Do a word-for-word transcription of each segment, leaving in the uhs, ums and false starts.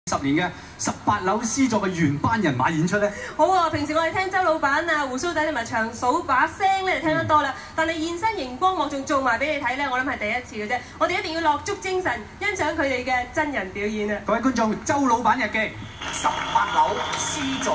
十年嘅十八樓 C 座嘅原班人馬演出咧， 好啊！平時我哋聽周老闆啊、胡鬚仔同埋長嫂把聲咧，聽得多啦。但係現身熒光幕仲做埋俾你睇咧，我諗係第一次嘅啫。我哋一定要落足精神，欣賞佢哋嘅真人表演啊！ 各位觀眾，周老闆日記， 十八樓 C 座。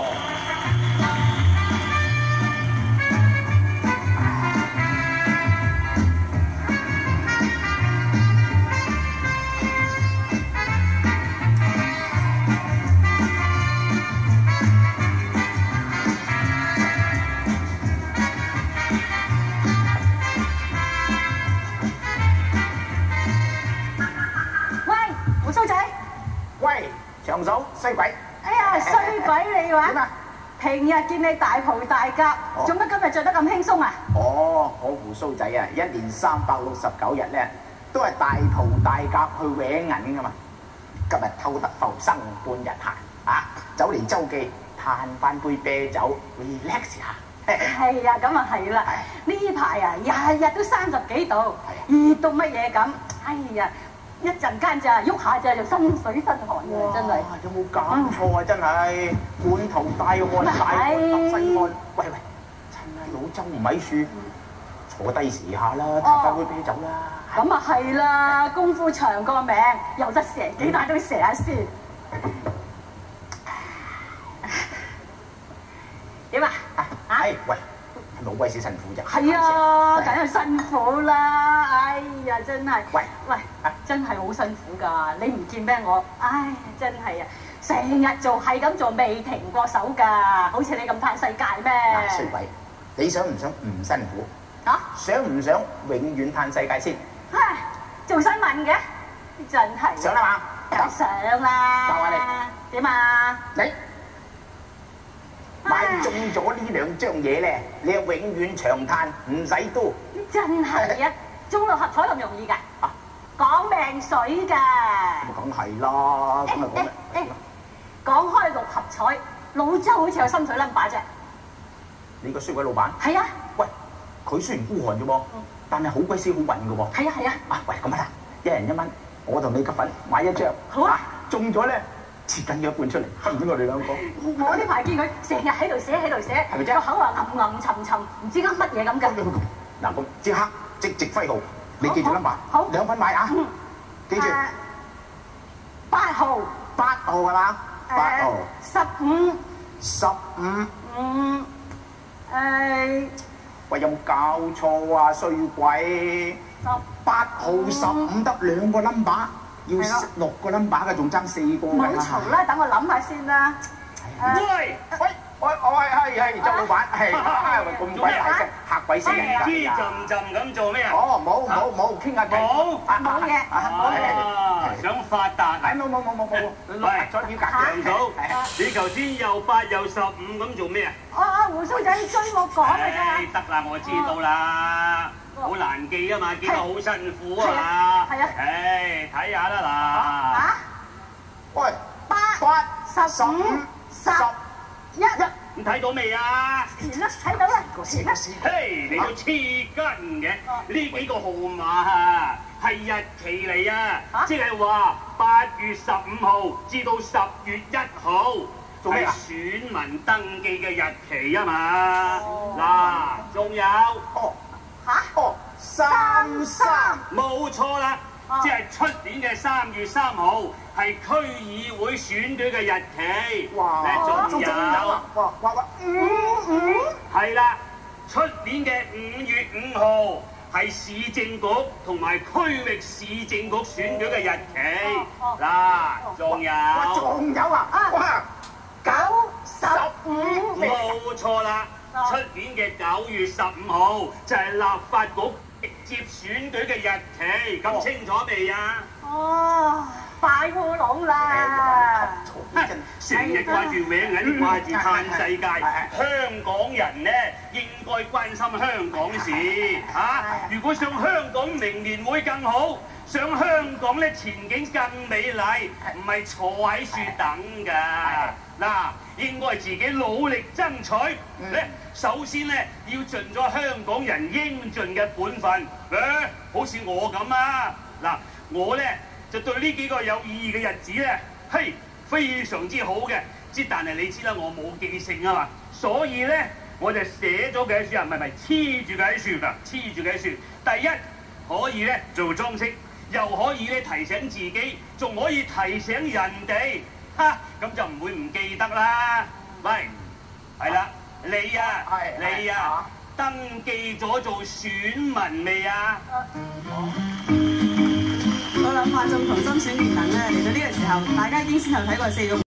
喂，長嫂衰鬼！ 哎呀，衰鬼你話？ 點啊？ 平日見你大蒲大甲，做乜今日着得咁輕鬆啊？ 哦，我胡鬚仔啊，一年三百六十九日咧，都係大蒲大甲去搲銀噶嘛。今日偷得浮生半日閒啊，走嚟周記嘆翻杯啤酒 relax 下。 係啊，咁啊係啦。呢排啊，日日都三十幾度，熱到乜嘢咁？哎呀！一陣間咋，喐下咋就身水身汗嘅，真係。 有冇搞錯啊？真係罐頭大汗大汗揼西汗。喂喂，趁阿老周唔喺處，坐低時下啦，嘆翻杯啤酒啦。 咁啊係啦，功夫長過命，有得射幾大都射下先。點啊？ 啊？喂！老鬼死辛苦啫！ 係啊，梗係辛苦啦！哎呀，真係， 喂喂，真係好辛苦㗎！你唔見咩我？唉，真係啊，成日做係咁做，未停過手㗎，好似你咁嘆世界咩？ 嗱，衰鬼，你想唔想唔辛苦？ 嚇？ 想唔想永遠嘆世界先？ 唉，做新聞嘅，真係。 想啦嘛？ 梗係想啦。 教下你。 點啊？ 你買中咗呢兩張嘢咧，你永遠長嘆，唔使多。 真係啊！中六合彩咁容易㗎？ 啊， 講命水㗎。 咁梗係啦，咁咪講咩？ 講開六合彩，老周好似有心水 number 啫。 你個衰鬼老闆？ 係啊。 喂，佢雖然孤寒啫噃，但係好鬼死好運㗎喎。 係啊係啊。 啊，喂，咁啊啦，一人一蚊，我同你夾份買一張。 好啊。 中咗咧，切緊咗一半出嚟，分唔到我哋兩個。 我呢排見佢成日喺度寫喺度寫， 係咪啫？ 個口啊吟吟沉沉，唔知噏乜嘢咁㗎。 嗱，咁即刻即直揮號，你記住 number， 好， 兩份買啊！記住。 八號。 八號係嘛？八號。 十五。 十五。 嗯。誒。 喂，有冇搞錯啊？衰鬼！ 十。 八號十五得兩個 number，要六個 number 嘅，仲爭四個㗎。 唔好嘈啦，等我諗下先啦。 喂喂，我我係係係周老闆，係咁鬼大聲，嚇鬼死人㗎！ 黐浸浸咁做咩啊？ 哦，冇冇冇，傾下偈。 冇冇嘢。 啊，想發達？ 係冇冇冇冇冇，六合彩表格。 長嫂，你頭先又八又十五咁做咩啊？ 哦哦，胡鬚仔追我講㗎咋。 得啦，我知道啦，好難記啊嘛，記得好辛苦啊。 係啊。 誒，睇下啦嗱。喂， 八八十五十一。 咁睇到未啊？ 完啦，睇到啦。 嘿，你都黐筋嘅，呢幾個號碼啊係日期嚟啊，即係話八月十五號至到十月一號係選民登記嘅日期啊嘛。嗱，仲有哦嚇哦三三， 冇錯啦，即係出年嘅三月三號係區議會選舉嘅日期。 哇！ 仲有哇哇哇五五係啦，出年嘅五月五號係市政局同埋區域市政局選舉嘅日期。嗱，仲有哇仲有啊！哇九十五。 冇錯啦，出年嘅九月十五號就係立法局直接選舉嘅日期，咁清楚未啊？ 哦，大烏龍啦！ 成日掛住搲銀，掛住嘆世界，香港人呢應該關心香港事嚇。如果想香港明年會更好，想香港咧前景更美麗，唔係坐喺樹等㗎。嗱，應該係自己努力爭取。咧，首先咧要盡咗香港人應盡嘅本分。誒，好似我咁啊，嗱，我咧就對呢幾個有意義嘅日子咧，嘿， 非常之好嘅。之但係你知啦，我冇記性啊嘛，所以咧我就寫咗佢喺書啊，唔係唔係黐住佢喺書㗎，黐住佢喺書。第一可以咧做裝飾，又可以咧提醒自己，仲可以提醒人哋，哈咁就唔會唔記得啦。喂，係啦，你啊，你啊，登記咗做選民未啊？ 我諗萬眾同心選賢能咧，嚟到呢個時候，大家已經先後睇過四個。